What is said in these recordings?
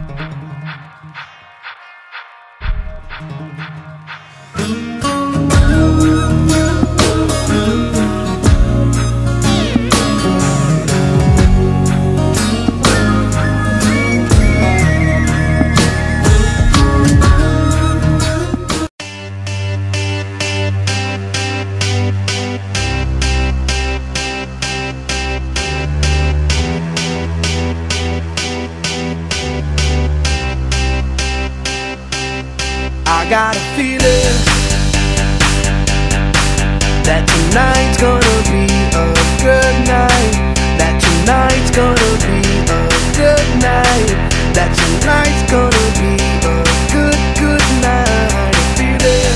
I got a feeling that tonight's gonna be a good night. That tonight's gonna be a good night. That tonight's gonna be a good night. A feeling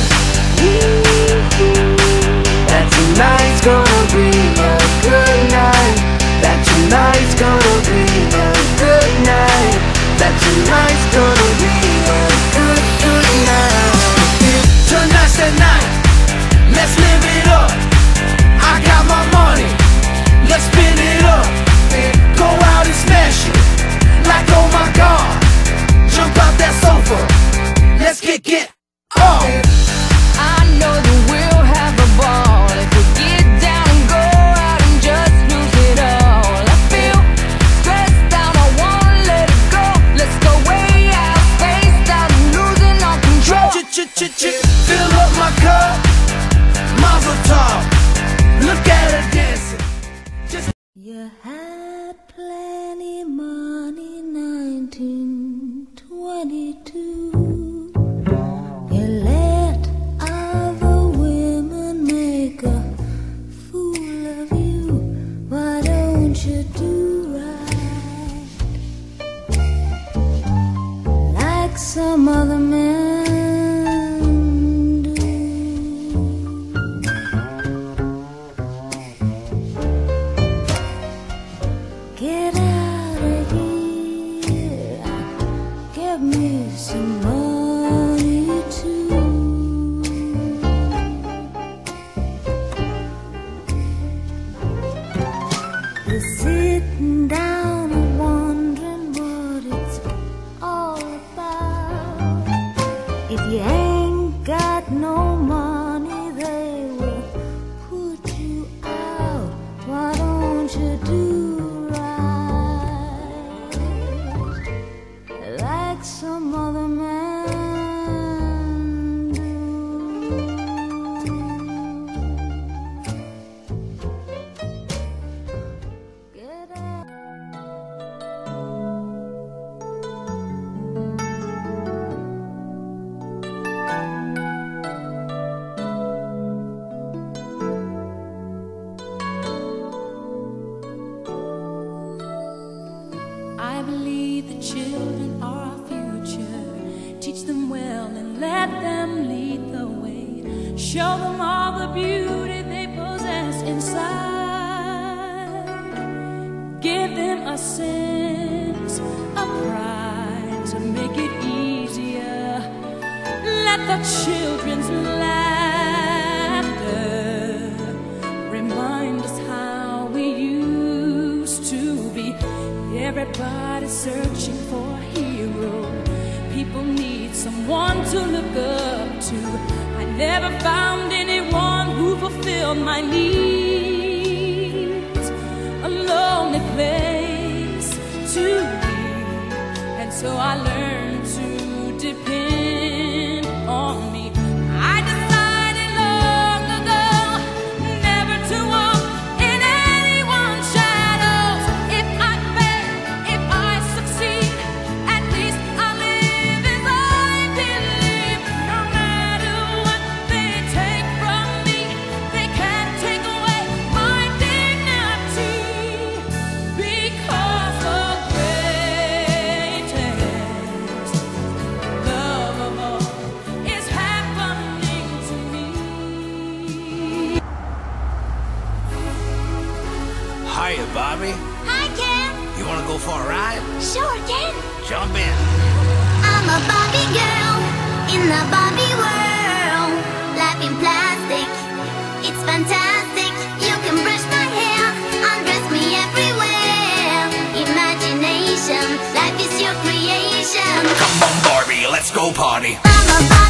that tonight's gonna be a good night. That tonight's gonna be a good night. That tonight's gonna be a good night. Tonight's the night, let's live it up. I got my money, let's spin it up. Go out and smash it, like oh my god. Jump out that sofa, let's kick it off. I know that we'll have a ball if we get down and go out and just lose it all. I feel stressed out, I wanna let it go. Let's go way out, spaced out, losing all control. Fill up my cup, Mazel tov. Look at her dancing. You had plenty money, 1922. You let other women make a fool of you. Why don't you do right like some other men? Get out of here, give me some money too. You're sitting down and wondering what it's all about. If you ain't got no money, they will put you out. Why don't you do like some other man do? Get out. I believe the children are our future. Teach them well and let them lead the way. Show them all the beauty they possess inside. Give them a sense of pride to make it easier. Let the children's laughter remind us how we used to be. Everybody's searching for a hero. People need someone to look up to. I never found anyone who fulfilled my needs. A lonely place to be, and so I learned to depend on me. I decided long ago never to walk in anyone's shadows. If I fail, if I succeed, at least I live as I believe. No matter what they take from me, they can't take away my dignity. Because the greatest love of all is happening to me. Hiya, Bobby. Hi, Ken. You wanna go for a ride? Sure, Ken. Jump in. I'm a Barbie girl in the Barbie world. Life in plastic, it's fantastic. You can brush my hair, undress me everywhere. Imagination, life is your creation. let's go party. I'm a